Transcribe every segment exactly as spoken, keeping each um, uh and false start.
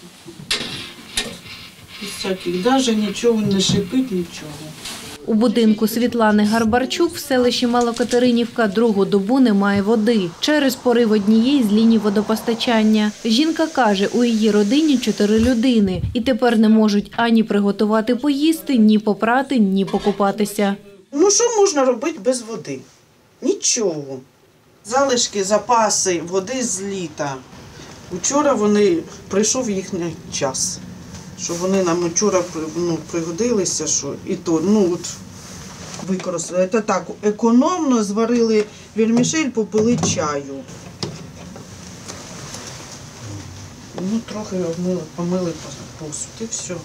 Без всяких, навіть нічого не шипить, нічого. У будинку Світлани Гарбарчук в селищі Малокатеринівка другу добу немає води через порив однієї з ліній водопостачання. Жінка каже, у її родині чотири людини і тепер не можуть ані приготувати поїсти, ні попрати, ні покупатися. Ну що можна робити без води? Нічого. Залишки, запаси води з літа. Вчора вони, прийшов їхній час. Що вони нам вчора ну, пригодилися, що і то, ну от використали. Це так, економно зварили вірмішель, попили чаю. Ну, трохи обмили, помили посуд і все.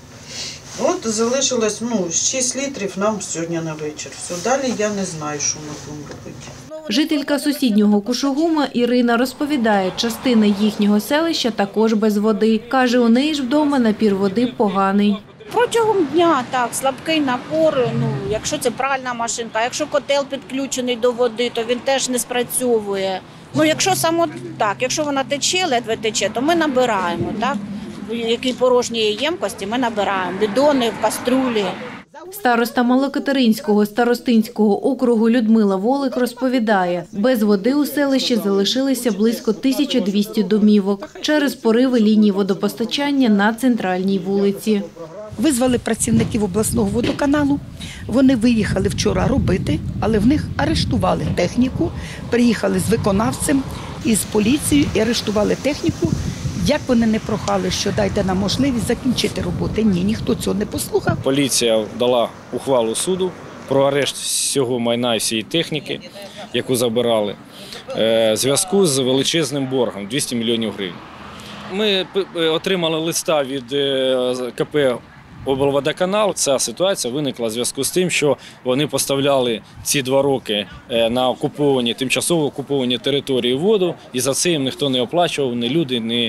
От залишилось, ну, шість літрів нам сьогодні на вечір. Все, далі я не знаю, що ми будемо робити. Жителька сусіднього Кушугума Ірина розповідає, частина їхнього селища також без води. Каже, у неї ж вдома напір води поганий. Протягом дня, так, слабкий напор, ну, якщо це пральна машинка, якщо котел підключений до води, то він теж не спрацьовує. Ну, якщо само так, якщо вона тече, ледве тече, то ми набираємо, так? В якій порожній ємкості ми набираємо, бідони, в каструлі. Староста Малокатеринського старостинського округу Людмила Волик розповідає, без води у селищі залишилися близько тисячі двісті домівок через пориви лінії водопостачання на центральній вулиці. Визвали працівників обласного водоканалу, вони виїхали вчора робити, але в них арештували техніку, приїхали з виконавцем і з поліцією і арештували техніку. Як вони не прохали, що дайте нам можливість закінчити роботи. Ні, ніхто цього не послухав. Поліція дала ухвалу суду про арешт всього майна і всієї техніки, яку забирали, в зв'язку з величезним боргом – двісті мільйонів гривень. Ми отримали листа від КП «Облводоканал». Ця ситуація виникла в зв'язку з тим, що вони поставляли ці два роки на окуповані, тимчасово окуповані території воду, і за це їм ніхто не оплачував, ні люди, ні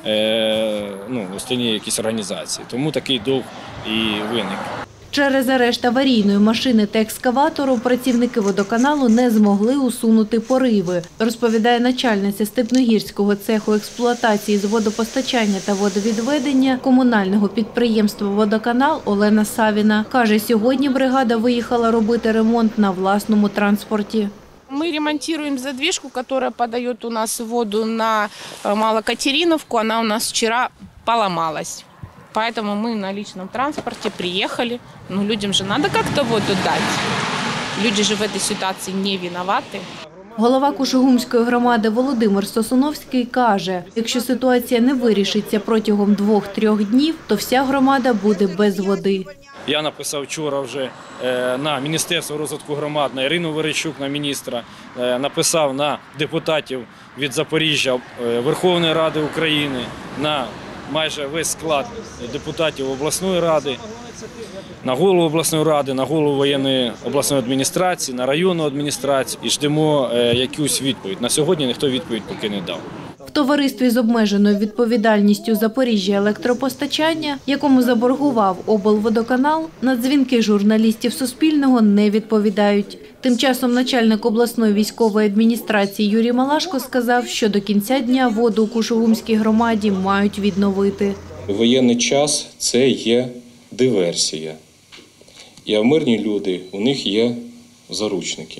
ну, останні якісь організації. Тому такий довг і виник. Через арешт аварійної машини та екскаватору працівники водоканалу не змогли усунути пориви, розповідає начальниця Степногірського цеху експлуатації з водопостачання та водовідведення комунального підприємства «Водоканал» Олена Савіна. Каже, сьогодні бригада виїхала робити ремонт на власному транспорті. Мы ремонтируем задвижку, которая подает у нас воду на Малокатериновку. Она у нас вчера поломалась. Поэтому мы на личном транспорте приехали. Ну, людям же надо как-то воду дать. Люди же в этой ситуации не виноваты. Голова Кушугумської громади Володимир Сосуновський каже, якщо ситуація не вирішиться протягом двох-трьох днів, то вся громада буде без води. Я написав вчора вже на Міністерство розвитку громад, на Ірину Верещук, на міністра, написав на депутатів від Запоріжжя, Верховної Ради України, на майже весь склад депутатів обласної ради, на голову обласної ради, на голову воєнної обласної адміністрації, на районну адміністрацію і ждемо якусь відповідь. На сьогодні ніхто відповідь поки не дав. В товаристві з обмеженою відповідальністю «Запоріжжя електропостачання», якому заборгував облводоканал, на дзвінки журналістів Суспільного не відповідають. Тим часом начальник обласної військової адміністрації Юрій Малашко сказав, що до кінця дня воду у Кушугумській громаді мають відновити. Воєнний час – це є диверсія. І мирні люди, у них є заручники.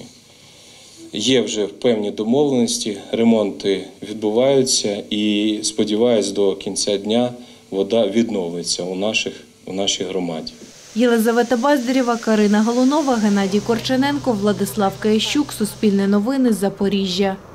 Є вже певні домовленості, ремонти відбуваються і, сподіваюсь, до кінця дня вода відновиться у, наших, у нашій громаді. Єлизавета Баздарєва, Карина Голунова, Геннадій Корчененко, Владислав Киящук, Суспільне новини, Запоріжжя.